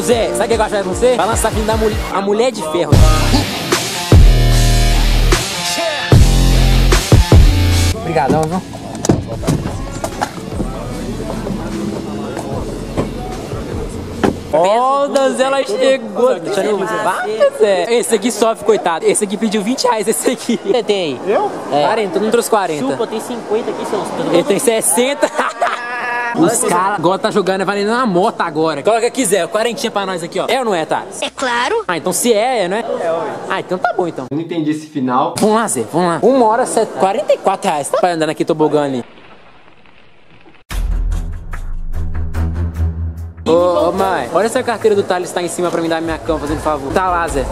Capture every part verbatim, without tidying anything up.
Zé, sabe o que eu acho que vai acontecer? Vai lançar filme da mulher, a Mulher de Ferro. Obrigadão, viu? Ó, oh, ela chegou. Zé. Esse aqui sofre, coitado. Esse aqui pediu vinte reais, esse aqui. Você tem aí? Eu? É. quarenta, não trouxe quarenta. Chupa, tem cinquenta aqui, seus. Ele tem sessenta. Os caras agora tá jogando, é valendo uma moto agora. Coloca aqui, Zé, quarentinha pra nós aqui, ó. É ou não é, Thales? É claro. Ah, então se é, é, não é? É, oi. Ah, então tá bom, então. Eu não entendi esse final. Vamos lá, Zé, vamos lá. Uma hora, set... quarenta e quatro reais. Tá andando aqui, tobogã ali. Ô, ô, mãe, olha essa carteira do Thales tá em cima pra me dar minha cama, fazendo favor. Tá lá, Zé.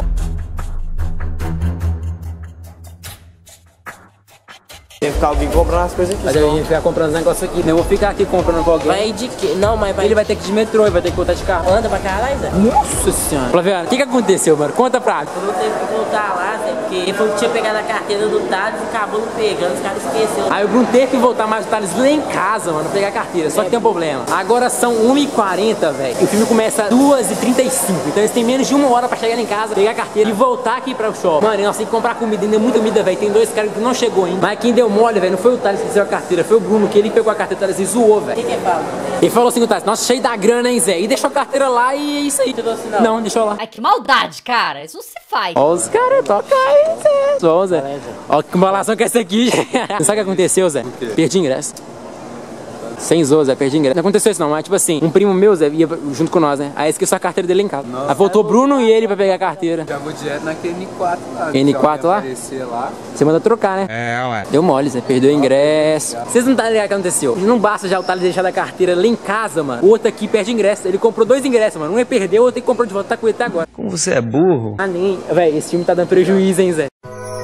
Tem que ficar alguém comprando as coisas aqui. Mas eu ia ficar comprando os negócios aqui. Eu vou ficar aqui comprando pra alguém. Vai de quê? Não, mas vai. Ele vai ter que ir de metrô, ele vai ter que voltar de carro. Anda pra caralho, Zé? Nossa senhora. Flaviano, o que que aconteceu, mano? Conta pra mim. Eu não teve que voltar lá, Zé, porque ele falou que tinha pegado a carteira do Thales e acabou não pegando, os caras esqueceram. Aí o Bruno teve que voltar mais o Thales lá em casa, mano, pegar a carteira. Só que tem um problema. Agora são uma e quarenta, velho. O filme começa duas e trinta e cinco. Então eles têm menos de uma hora pra chegar em casa, pegar a carteira e voltar aqui pra o shopping. Mano, nós temos que comprar comida, ainda é muita comida, velho. Tem dois caras que não chegou ainda. Mas quem deu mole, velho, não foi o Thales que deu a carteira, foi o Bruno, que ele pegou a carteira, o Thales e zoou, velho. O que que fala? Ele falou assim, o Thales, nossa, cheio da grana, hein, Zé? E deixou a carteira lá e é isso aí. Não, não deixou lá. Ai, que maldade, cara. Isso não se faz. Ó os caras, toca aí, Zé. Só, Zé. Ó que embalação que é essa aqui. Você sabe o que aconteceu, Zé? Perdi ingresso. Sem zoa, Zé, perdi ingresso. Não aconteceu isso não, mas tipo assim, um primo meu, Zé, ia junto com nós, né? Aí esqueceu a carteira dele em casa. Nossa, aí voltou Bruno e ele pra pegar a carteira. Já vou direto naquele N quatro lá. N quatro lá? lá? Você manda trocar, né? É, ué. Deu mole, Zé, perdeu o ingresso. Vocês não tá ligado o que aconteceu? Não basta já o Thales deixar a carteira lá em casa, mano. O outro aqui perde ingresso. Ele comprou dois ingressos, mano. Um é perder, o outro que comprou de volta, tá com ele até agora. Como você é burro? Ah, nem. Véi, esse filme tá dando prejuízo, hein, Zé?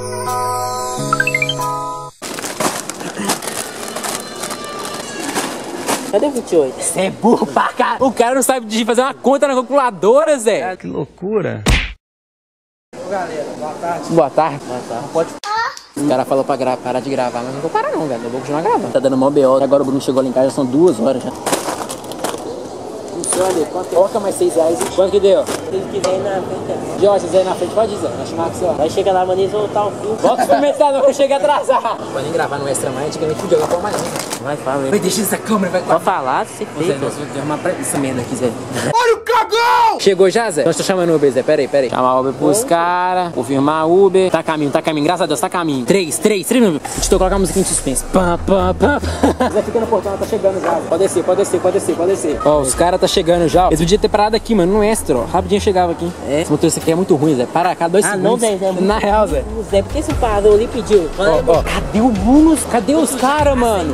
Cadê o vinte e oito? Você é burro pra caralho. O cara não sabe de fazer uma conta na calculadora, Zé. Ah, que loucura. Ô, galera, boa tarde. Boa tarde. Boa tarde. Pode... O cara falou pra gra parar de gravar, mas não vou parar não, velho. Eu vou continuar gravando. Tá dando mó B O. Agora o Bruno chegou lá em casa, já são duas horas já. Funciona, quanto? Coloca mais seis reais. Quanto que deu? Se ele quiser ir na frente, Jorge, você aí na frente, pode dizer. Vai chamar com você, ó. vai chegar lá, mano, e voltar o filme. Volta pro supermercado, eu cheguei atrasado. Não pode nem gravar no extra mais, antigamente podia gravar mais não. Vai, fala aí. Vai, deixa essa câmera, vai. Pode falar, se Zé, feito. nós vamos arrumar pra essa merda aqui, Zé. Olha o cagão! Chegou já, Zé? Nós tô chamando o Uber, Zé. Pera aí, pera aí. Chamar o Uber pros caras. Confirmar o Uber. Tá a caminho, tá a caminho. Graças a Deus, tá a caminho. Três, três, três minutos. Deixa eu colocar a musiquinha de suspense. Pam, pam, pam. Zé, fica no portão, tá chegando já. Zé. Pode descer, pode descer, pode descer, pode descer. Ó, os caras tá chegando já. Eles podiam ter parado aqui, mano, no extra, ó. Rapidinho chegava aqui. É. Esse motorista aqui é muito ruim, Zé. Para cá, dois ah, segundos. não, Zé, Zé. Na real, Zé. Zé, por que você parou ali e pediu? Ó, ó. Cadê o Bruno? Cadê os caras, mano?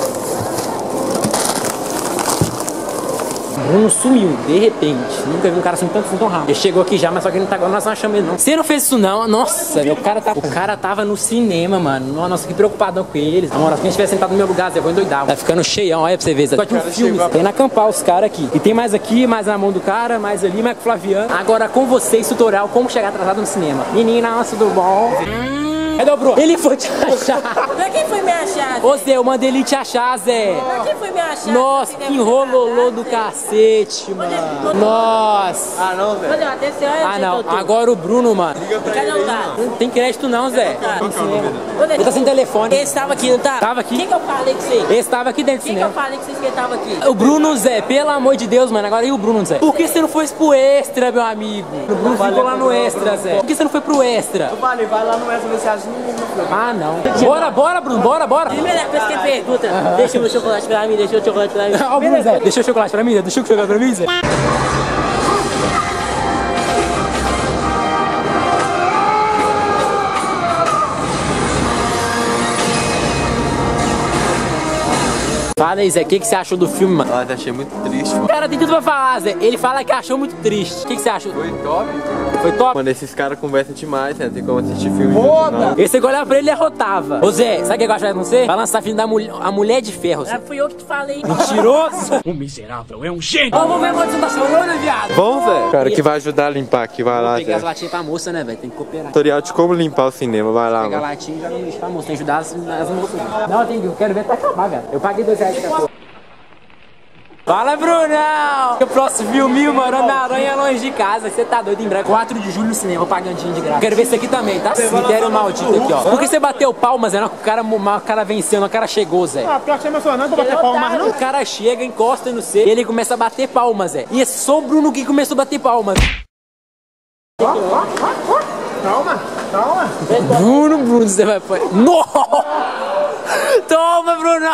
Bruno sumiu, de repente. Nunca vi um cara sumir tanto assim tão rápido. Ele chegou aqui já, mas só que ele não tá agora, nós não achamos ele não. Você não fez isso não? Nossa, meu, o cara tá, o cara tava no cinema, mano. Nossa, que preocupadão com eles. Amor, se a gente tivesse sentado no meu lugar, Zé, eu vou endoidar. Tá ficando cheião, olha pra você ver, Zé. Pode um filme, Zé. Tem na acampar os caras aqui. E tem mais aqui, mais na mão do cara, mais ali, mais com o Flaviano. Agora com vocês, tutorial, como chegar atrasado no cinema. Menina, tudo bom? Cadê o Bruno? Ele foi te achar. Pra quem foi me achar, Zé? Ô Zé, eu mandei ele te achar, Zé. Pra quem foi me achar? Nossa, que enrololô do cacete, mano. Nossa. Ah, não, Zé. Cadê? Até você olha. Ah, não. Agora o Bruno, mano. Liga pra Cadê ele o aí, cara? mano. Não tem crédito não, Zé. Qual que é o número? Ele tá sem telefone. Esse tava aqui, não tá? Tava aqui. Quem que eu falei com você? Esse tava aqui dentro do Quem que eu cinema. falei com vocês que ele tava aqui? O Bruno, Zé, pelo amor de Deus, mano. Agora e o Bruno, Zé? Por que você não foi pro extra, meu amigo? O Bruno ficou lá no extra, Zé. Por que você não foi pro extra? Eu falei, vai lá no extra ver se acha no filme. Ah, não. Bora, bora, Bruno. Bora, bora. Primeira coisa que ele pergunta, deixa o meu chocolate pra mim, deixa o chocolate pra mim. Ó, o Bruno, Zé. Deixa o chocolate pra mim, Zé. Deixa o chocolate pra mim, Zé. Fala aí, Zé, o que, que você achou do filme, mano? Nossa, achei muito triste, mano. O cara tem tudo pra falar, Zé. Ele fala que achou muito triste. O que, que você achou? Foi top. Foi top? Mano, esses caras conversam demais, né? Tem como assistir filme junto, não. Esse que olhava pra ele e arrotava. Ô Zé, sabe o que eu acho que vai acontecer? Vai lançar filme da mulher, a Mulher de Ferro, Zé. Ah, fui eu que te falei. Mentiroso! O miserável é um gênio! Ó, vamos ver quanto você tá chorando, viado. Vamos, Zé. Cara, que vai ajudar a limpar aqui, vai lá, Pegar as Zé. latinhas pra moça, né, velho? Tem que cooperar. Tutorial de como limpar o cinema, vai lá, Pegar a mano. latinha e jogar no lixo pra moça. Tem que ajudar as, as moças. Não, eu, tenho, eu quero ver até acabar, velho. Eu paguei dois reais de cachorro. Fala, Brunão! O próximo filme, mano, Homem-Aranha longe de casa. Você tá doido em breve? quatro de julho no cinema, pagandinho de graça. Quero ver isso aqui também, tá? Cemitério maldito aqui, ó. Por que você bateu palmas, Zé? Não, o cara, o cara venceu, não, o cara chegou, Zé. Ah, porque eu achei emocionante pra bater palma, mas não. O cara chega, encosta no C e ele começa a bater palmas, Zé. E é só o Bruno que começou a bater palmas. Ó, ó, ó, ó. Calma, calma. Bruno, Bruno, você vai... Nossa! Toma, Bruno!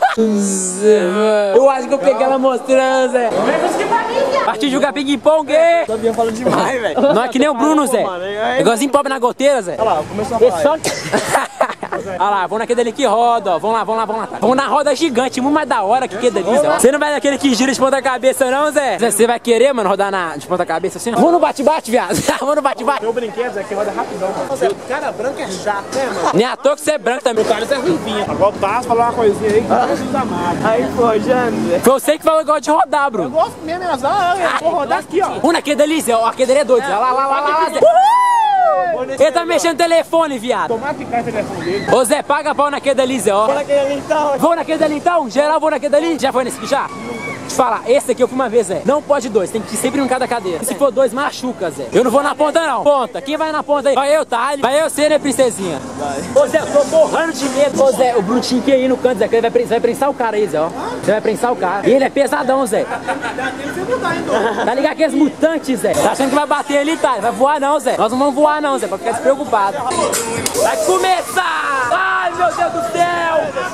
Eu acho que eu peguei ela mostrando, Zé. Partiu de jogar ping-pong. Sabia falando demais, velho. Não é que nem o Bruno, Zé. Igualzinho pobre na goteira, Zé. Olha lá, começou a falar. Olha lá, vamos naquele ali que roda, ó. Vamos lá, vamos lá, vamos lá. Vamos na roda gigante, muito mais da hora que aquele ali, Zé. Você não vai naquele que gira de ponta cabeça, não, Zé? Zé, você vai querer, mano, rodar na, de ponta cabeça assim? Vamos no bate-bate, viado. Vamos no bate-bate. Meu brinquedo é que roda rapidão, mano. Zé, o cara branco é chato, né, mano? Nem à toa que você é branco também. O cara é ruivinho. Agora o Tasso falou uma coisinha aí que não precisa amar. Aí, pô, Jânio. Foi você que falou que gosta de rodar, Eu Bruno. gosto mesmo, mas ó, eu vou rodar aqui, ó. Vamos naquele ali, Zé. Ó, aquele ali é doido, Zé. Lá, lá, lá, lá, lá, Zé. Ele tá mexendo no telefone, viado. Tomar que cai o telefone dele. Ô, Zé, paga pau naquele dali, Zé, ó. Olha aquele ali, então. Vou naquele dali então? Geral, vou naquele dali? Já foi nesse aqui já? Deixa eu falar, esse aqui eu fui uma vez, Zé. Não pode dois, tem que ir sempre um em cada cadeira. Se for dois, machuca, Zé. Eu não vou na ponta, não. Ponta. Quem vai na ponta aí? Vai eu, tá? Vai eu ser, né, princesinha? Vai. Ô, Zé, eu tô morrendo de medo. Ô, Zé, o Bruno tinha que ir no canto, Zé, que ele vai, pre- vai prensar o cara aí, Zé, ó. Você vai prensar o cara. E ele é pesadão, Zé. Tá ligado aqueles mutantes, Zé? Tá achando que vai bater ali, tá? Vai voar não, Zé. Nós não vamos voar não, Zé, pra ficar despreocupado. Vai começar! Ai, meu Deus do céu!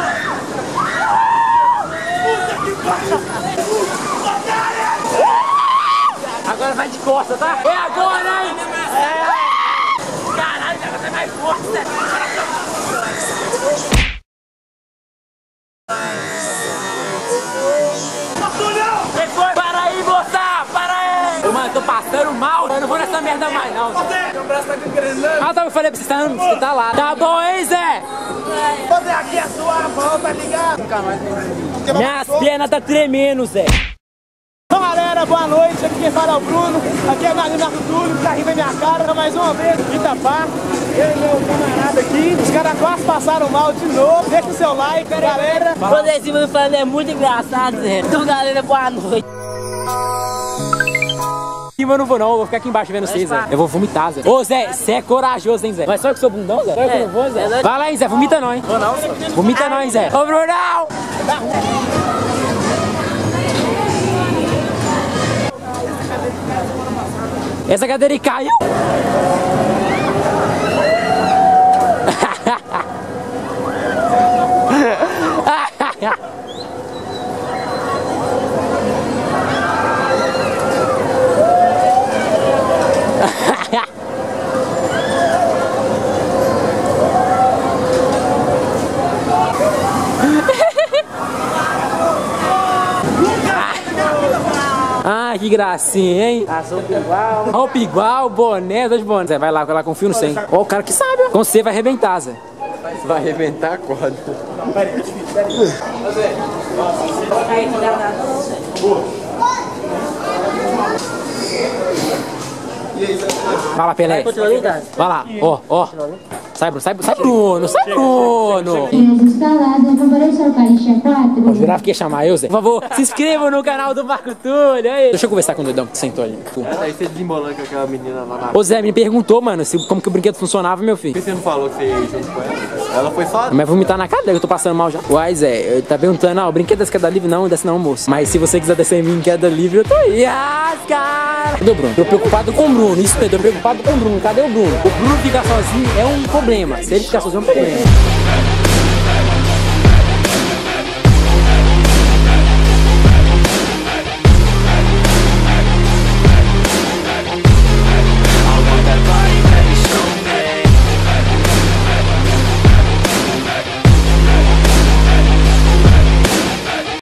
Agora vai de costa, tá? É agora, hein? É! Caralho, agora vai mais forte, Zé! Quem foi? Para aí, moça! Para aí! Ô, mano, tô passando mal. Eu não vou nessa merda mais, não. Meu braço tá granando. Ah, tá, eu falei pra você, tá, você tá lá. Tá bom, hein, Zé? Fazer aqui a sua mão, tá ligado? Minhas pernas tá tremendo, Zé. Então, galera, boa noite. Aqui quem fala é o Bruno. Aqui é o Marco Túlio, que tá rindo da minha cara. Mais uma vez, de Itapá. Eu e meu camarada aqui. Os caras quase passaram mal de novo. Deixa o seu like, galera. Quando esse mano falando é muito engraçado, Zé. Então, galera, boa noite. Eu não vou não, eu vou ficar aqui embaixo vendo vocês, Zé. Eu vou vomitar, Zé. Ô, Zé, você é corajoso, hein, Zé? Mas só que sou bundão, Zé? Só que eu não vou, Zé? Vai lá, hein, Zé, vomita não, hein? Vou não, vomita não, hein, Zé? Ô, Brunão! Essa cadeira aí caiu! Ah, que gracinha, hein? A sopa igual. Roupa igual, boné, dois bonés. Zé, vai lá, vai lá, confio no cem. Ó, o cara que sabe, ó. Com você vai arrebentar, Zé. Vai arrebentar a corda. Vai lá, Pelé. Vai lá, ó, ó. Sai, Bruno, sai, sai, Bruno, sai, Bruno. Instalado, comparecer caixa quatro. Eu jurava que ia chamar eu, Zé. Por favor, se inscreva no canal do Marco Túlio. Aí. Deixa eu conversar com o doidão que sentou ali. Aí você desembolando com aquela menina lá na... Ô, Zé, me perguntou, mano, se, como que o brinquedo funcionava, meu filho. Por que você não falou que você ia junto com ela? Ela foi só... Mas vomitar na cara dela, eu tô passando mal já. Uai, Zé, ele tá perguntando, ah, o brinquedo desse queda livre? Não, desce não, moço. Mas se você quiser descer em mim em queda livre, eu tô aí. Ah, cara! Cadê o Bruno? Tô preocupado com o Bruno, isso mesmo, tô preocupado com o Bruno. Cadê o Bruno? O Bruno ficar sozinho é um problema. Se ele ficar sozinho é um problema.